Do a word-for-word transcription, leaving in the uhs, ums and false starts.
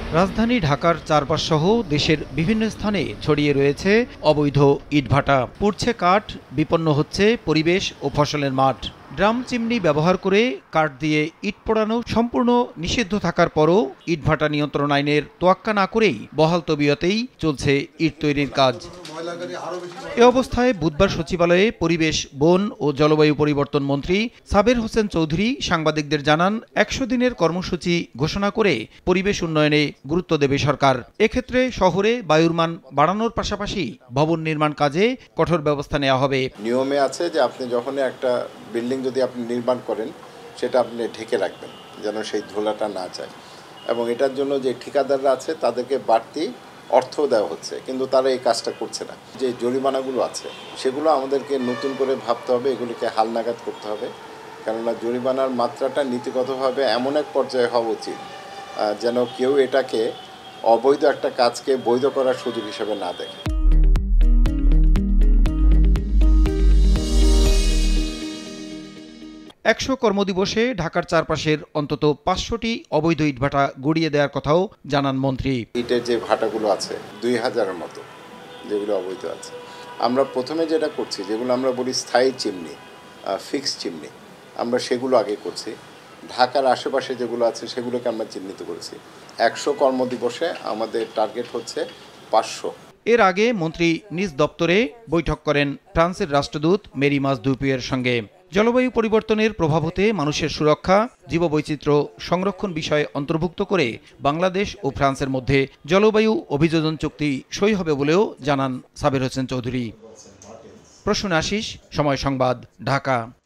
রাজধানী ঢাকার চারপাশ সহ দেশের বিভিন্ন স্থানে ছড়িয়ে রয়েছে অবৈধ ইটভাটা। পুড়ছে কাঠ, বিপন্ন হচ্ছে পরিবেশ ও ফসলের মাঠ। ড্রাম চিমনি ব্যবহার করে কাঠ দিয়ে ইট পোড়ানো সম্পূর্ণ নিষিদ্ধ থাকার পরও ইটভাটা নিয়ন্ত্রণ আইনের তোয়াক্কা না করেই বহাল তবিয়তেই চলছে ইট তৈরির কাজ। এ অবস্থায় বুধবার সচিবালয়ে পরিবেশ, বন ও জলবায়ু পরিবর্তন মন্ত্রী সাবের হোসেন চৌধুরী সাংবাদিকদের জানান, একশো দিনের কর্মসূচি ঘোষণা করে পরিবেশ উন্নয়নে গুরুত্ব দেবে সরকার। এক্ষেত্রে শহরে বায়ুর মান বাড়ানোর পাশাপাশি ভবন নির্মাণ কাজে কঠোর ব্যবস্থা নেওয়া হবে। নিয়মে আছে যে আপনি যখন একটা বিল্ডিং যদি আপনি নির্মাণ করেন সেটা আপনি ঢেকে রাখবেন যেন সেই ধুলাটা না যায়, এবং এটার জন্য যে ঠিকাদাররা আছে তাদেরকে বাড়তি অর্থ দেওয়া হচ্ছে, কিন্তু তারা এই কাজটা করছে না। যে জরিমানাগুলো আছে সেগুলো আমাদেরকে নতুন করে ভাবতে হবে, এগুলিকে হালনাগাদ করতে হবে, কেননা জরিমানার মাত্রাটা নীতিগতভাবে এমন এক পর্যায়ে হওয়া উচিত যেন কেউ এটাকে অবৈধ একটা কাজকে বৈধ করার সুযোগ হিসেবে না দেখে। একশো কর্মদিবসে ঢাকার চারপাশের অন্তত পাঁচশোটি অবৈধ ইটভাটা গড়িয়ে দেওয়ার কথাও জানান মন্ত্রী। ইটের যে ভাটাগুলো আছে দুই হাজারের মতো যেগুলো অবৈধ আছে, আমরা প্রথমে যেটা করছি যেগুলো আমরা বলি স্থায়ী চিমনি, ফিক্সড চিমনি, আমরা সেগুলো আগে করছি। ঢাকার আশেপাশে যেগুলো আছে সেগুলোকে আমরা চিহ্নিত করেছি। একশো কর্মদিবসে আমাদের টার্গেট হচ্ছে পাঁচশো। এর আগে মন্ত্রী নিজ দপ্তরে বৈঠক করেন ফ্রান্সের রাষ্ট্রদূত মেরি মাজদুপিয়ের সঙ্গে। জলবায়ু পরিবর্তনের প্রভাব হতে মানুষের সুরক্ষা, জীববৈচিত্র্য সংরক্ষণ বিষয়ে অন্তর্ভুক্ত করে বাংলাদেশ ও ফ্রান্সের মধ্যে জলবায়ু অভিযোজন চুক্তি সই হবে বলেও জানান সাবের হোসেন চৌধুরী। প্রসূন আশিস, সময় সংবাদ, ঢাকা।